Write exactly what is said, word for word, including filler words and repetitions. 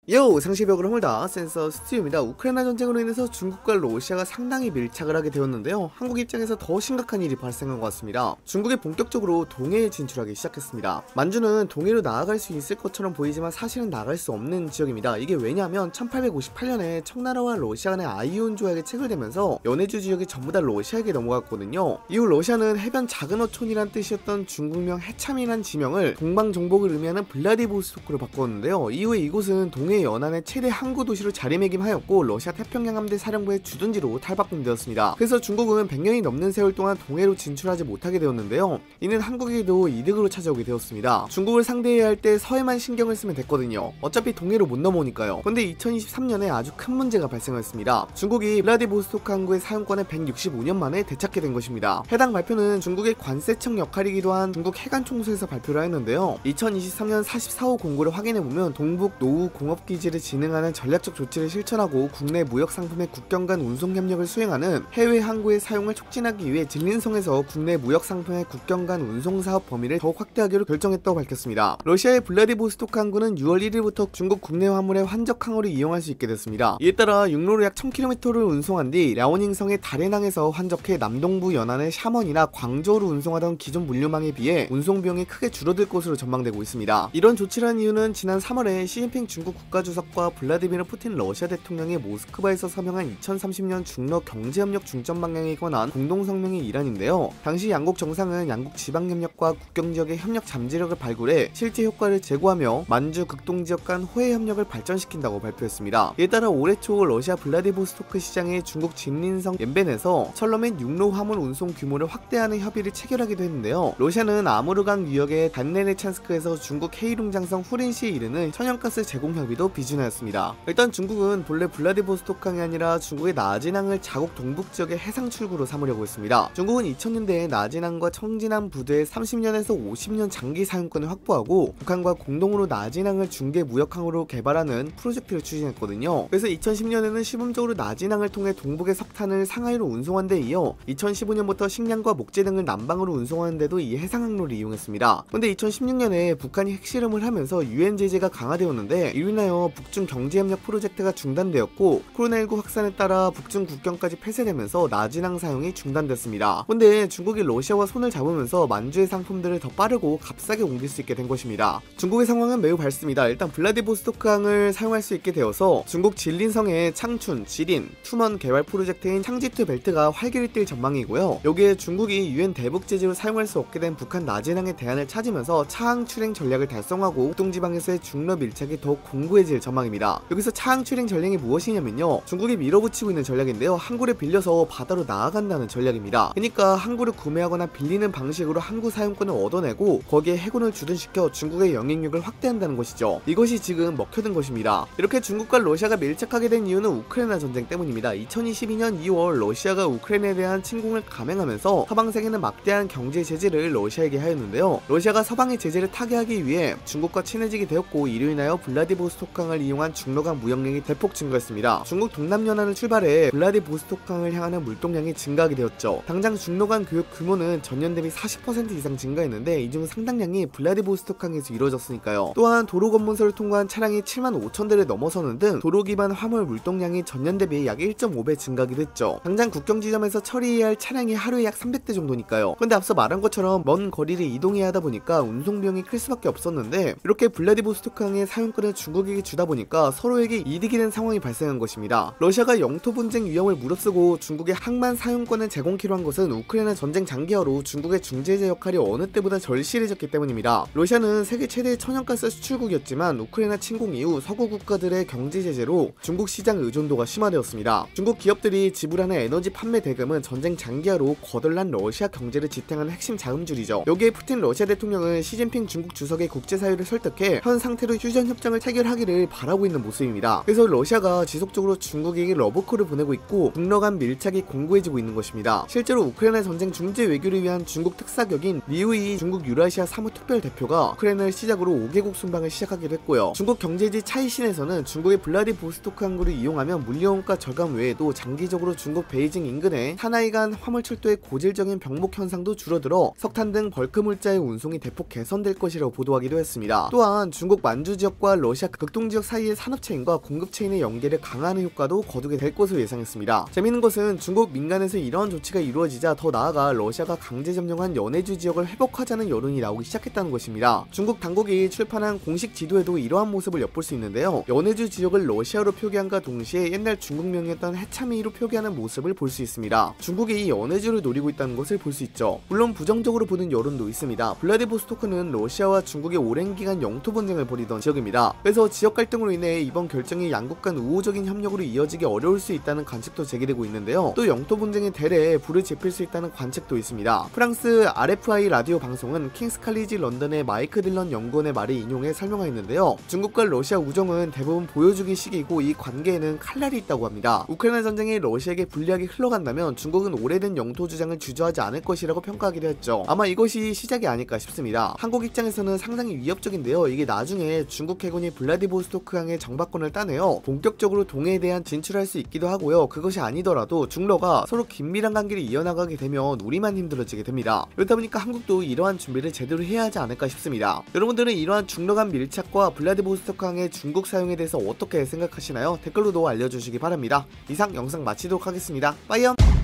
요! 상시벽을 홀다 센서 스튜입니다. 우크라이나 전쟁으로 인해서 중국과 러시아가 상당히 밀착을 하게 되었는데요. 한국 입장에서 더 심각한 일이 발생한 것 같습니다. 중국이 본격적으로 동해에 진출하기 시작했습니다. 만주는 동해로 나아갈 수 있을 것처럼 보이지만 사실은 나갈 수 없는 지역입니다. 이게 왜냐하면 천팔백오십팔 년에 청나라와 러시아 간의 아이온 조약이 체결되면서 연해주 지역이 전부 다 러시아에게 넘어갔거든요. 이후 러시아는 해변 작은 어촌이란 뜻이었던 중국명 해참이란 지명을 동방정복을 의미하는 블라디보스토크로 바꿨는데요. 이후에 이곳은 동해 연안의 최대 항구 도시로 자리매김하였고 러시아 태평양 함대 사령부의 주둔지로 탈바꿈되었습니다. 그래서 중국은 백 년이 넘는 세월 동안 동해로 진출하지 못하게 되었는데요. 이는 한국에게도 이득으로 찾아오게 되었습니다. 중국을 상대해야 할 때 서해만 신경을 쓰면 됐거든요. 어차피 동해로 못 넘어오니까요. 근데 이천이십삼 년에 아주 큰 문제가 발생했습니다. 중국이 블라디보스토크 항구의 사용권을 백육십오 년 만에 되찾게 된 것입니다. 해당 발표는 중국의 관세청 역할이기도 한 중국 해관총수에서 발표를 했는데요. 이천이십삼 년 사십사 호 공고를 확인해보면 동북 노후 공업기지를 진행하는 전략적 조치를 실천하고 국내 무역상품의 국경 간 운송 협력을 수행하는 해외 항구의 사용을 촉진하기 위해 진린성에서 국내 무역상품의 국경 간 운송 사업 범위를 더욱 확대하기로 결정했다고 밝혔습니다. 러시아의 블라디보스토크 항구는 유월 일일부터 중국 국내 화물의 환적 항으로 이용할 수 있게 됐습니다. 이에 따라 육로로 약 천 킬로미터를 운송한 뒤 랴오닝성의 다롄항에서 환적해 남동부 연안의 샤먼이나 광저우로 운송하던 기존 물류망에 비해 운송 비용이 크게 줄어들 것으로 전망되고 있습니다. 이런 조치를 한 이유는 지난 삼월에 시진핑 중국 국가주석과 블라디미르 푸틴 러시아 대통령이 모스크바에서 서명한 이천삼십 년 중러 경제협력 중점 방향에 관한 공동성명의 일환인데요. 당시 양국 정상은 양국 지방협력과 국경지역의 협력 잠재력을 발굴해 실제 효과를 제고하며 만주 극동지역 간 호혜 협력을 발전시킨다고 발표했습니다. 이에 따라 올해 초 러시아 블라디보스토크 시장의 중국 진린성 옌벤에서 철로 및 육로 화물 운송 규모를 확대하는 협의를 체결하기도 했는데요. 러시아는 아무르강 유역의 단네네찬스크에서 중국 헤이룽장성 후린시에 이르는 천연가스 제공 협의도 비준하였습니다. 일단 중국은 본래 블라디보스토크 항이 아니라 중국의 나진항을 자국 동북 지역의 해상 출구로 삼으려고 했습니다. 중국은 이천 년대에 나진항과 청진항 부두의 삼십 년에서 오십 년 장기 사용권을 확보하고 북한과 공동으로 나진항을 중개 무역항으로 개발하는 프로젝트를 추진했거든요. 그래서 이천십 년에는 시범적으로 나진항을 통해 동북의 석탄을 상하이로 운송한 데 이어 이천십오 년부터 식량과 목재 등을 남방으로 운송하는 데도 이 해상항로를 이용했습니다. 근데 이천십육 년에 북한이 핵실험을 하면서 유엔 제재가 강화되었는데 이로 인하여 북중 경제협력 프로젝트가 중단되었고 코로나십구 확산에 따라 북중 국경까지 폐쇄되면서 나진항 사용이 중단됐습니다. 근데 중국이 러시아와 손을 잡으면서 만주의 상품들을 더 빠르고 값싸게 옮길 수 있게 된 것입니다. 중국의 상황은 매우 밝습니다. 일단 블라디보스토크 항을 사용할 수 있게 되어서 중국 진린성의 창춘, 지린, 투먼 개발 프로젝트인 창지투 벨트가 활기를 띨 전망이고요. 여기에 중국이 유엔 대북 제재로 사용할 수 없게 된 북한 나진항의 대안을 찾으면서 차항 출행 전략을 달성하고 북동지방에서의 중러 밀착이 더욱 공고해질 전망입니다. 여기서 차항 출행 전략이 무엇이냐면요, 중국이 밀어붙이고 있는 전략인데요, 항구를 빌려서 바다로 나아간다는 전략입니다. 그러니까 항구를 구매하거나 빌리는 방식으로 항구 사용권을 얻어내고 거기에 해군을 주둔시켜 중국의 영향력을 확대한다는 것이죠. 이것이 지금 먹혀든 것입니다. 이렇게 중국과 러시아가 밀착하게 된 이유는 우크라이나 전쟁 때문입니다. 이천이십이 년 이월 러시아가 우크라이나에 대한 침공을 감행하면서 서방 세계는 막대한 경제 제재를 러시아에게 하였는데요. 러시아가 서방의 제재를 타개하기 위해 중국과 친해지게 되었고 이로 인하여 블라디보스토크 항을 이용한 중로간 무역량이 대폭 증가했습니다. 중국 동남연안을 출발해 블라디보스토크 항을 향하는 물동량이 증가하게 되었죠. 당장 중로간 교역 규모는 전년 대비 사십 퍼센트 이상 증가했는데 이 중 상당량이 블라디보스토크 항에서 이루어졌으니까요. 또한 도로 검문소를 통과한 차량이 칠만 오천 대를 넘어서는 등 도로 기반 화물 물동량이 전년 대비 약 일 점 오 배 증가하기도 했죠. 당장 국경 지점에서 처리해야 할 차량이 하루에 약 삼백 대 정도니까요. 근데 앞서 말한 것처럼 먼 거리를 이동해야 하다 보니까 운송 비용이 클 수밖에 없었는데 이렇게 블라디보스토크 항의 사용권을 중국에게 주다 보니까 서로에게 이득이 된 상황이 발생한 것입니다. 러시아가 영토 분쟁 위험을 무릅쓰고 중국의 항만 사용권을 제공키로 한 것은 우크라이나 전쟁 장기화로 중국의 중재자 역할이 어느 때보다 절실해졌기 때문입니다. 러시아는 세계 최대의 천연가스 수출국이었지만 우크라이나 침공 이후 서구 국가들의 경제 제재로 중국 시장 의존도가 심화되었습니다. 중국 기업들이 지불하는 에너지 판매 대금은 전쟁 장기화로 거덜난 러시아 경제를 지탱하는 핵심 자금줄이죠. 여기에 푸틴 러시아 대통령은 시진핑 중국 주석의 국제사회를 설득해 현 상태로 휴전 협정을 체결하기를 바라고 있는 모습입니다. 그래서 러시아가 지속적으로 중국에게 러브콜을 보내고 있고 북러 간 밀착이 공고해지고 있는 것입니다. 실제로 우크라이나 전쟁 중재 외교를 위한 중국 특사격인 리우이 중국 유라시아 사무특별 대표가 우크라이나를 시작으로 오 개국 순방을 시작하기도 했고요. 중국 경제지 차이신에서는 중국의 블라디보스토크 항구를 이용하면 물류원가 절감 외에도 장기적으로 중국 베이징 인근의 사나이 간 화물철도의 고질적인 병목 현상도 줄어들어 석탄 등 벌크 물자의 운송이 대폭 개선될 것이라고 보도하기도 했습니다. 또한 중국 만주 지역과 러시아 극동 극동지역 사이의 산업체인과 공급체인의 연계를 강화하는 효과도 거두게 될 것으로 예상했습니다. 재밌는 것은 중국 민간에서 이러한 조치가 이루어지자 더 나아가 러시아가 강제 점령한 연해주 지역을 회복하자는 여론이 나오기 시작했다는 것입니다. 중국 당국이 출판한 공식 지도에도 이러한 모습을 엿볼 수 있는데요. 연해주 지역을 러시아로 표기함과 동시에 옛날 중국명이었던 해참이로 표기하는 모습을 볼 수 있습니다. 중국이 이 연해주를 노리고 있다는 것을 볼 수 있죠. 물론 부정적으로 보는 여론도 있습니다. 블라디보스토크는 러시아와 중국의 오랜 기간 영토 분쟁을 벌이던 지역입니다. 그래서 지역 갈등으로 인해 이번 결정이 양국 간 우호적인 협력으로 이어지기 어려울 수 있다는 관측도 제기되고 있는데요. 또 영토 분쟁의 대래에 불을 지필 수 있다는 관측도 있습니다. 프랑스 알에프아이 라디오 방송은 킹스 칼리지 런던의 마이크 딜런 연구원의 말을 인용해 설명했는데요. 중국과 러시아 우정은 대부분 보여주기 식이고 이 관계에는 칼날이 있다고 합니다. 우크라이나 전쟁이 러시아에게 불리하게 흘러간다면 중국은 오래된 영토 주장을 주저하지 않을 것이라고 평가하기도 했죠. 아마 이것이 시작이 아닐까 싶습니다. 한국 입장에서는 상당히 위협적인데요. 이게 나중에 중국 해군이 블라디보스토크항의 정박권을 따내어 본격적으로 동해에 대한 진출할 수 있기도 하고요. 그것이 아니더라도 중러가 서로 긴밀한 관계를 이어나가게 되면 우리만 힘들어지게 됩니다. 그렇다 보니까 한국도 이러한 준비를 제대로 해야 하지 않을까 싶습니다. 여러분들은 이러한 중러 간 밀착과 블라디보스토크항의 중국 사용에 대해서 어떻게 생각하시나요? 댓글로도 알려주시기 바랍니다. 이상 영상 마치도록 하겠습니다. 빠이염!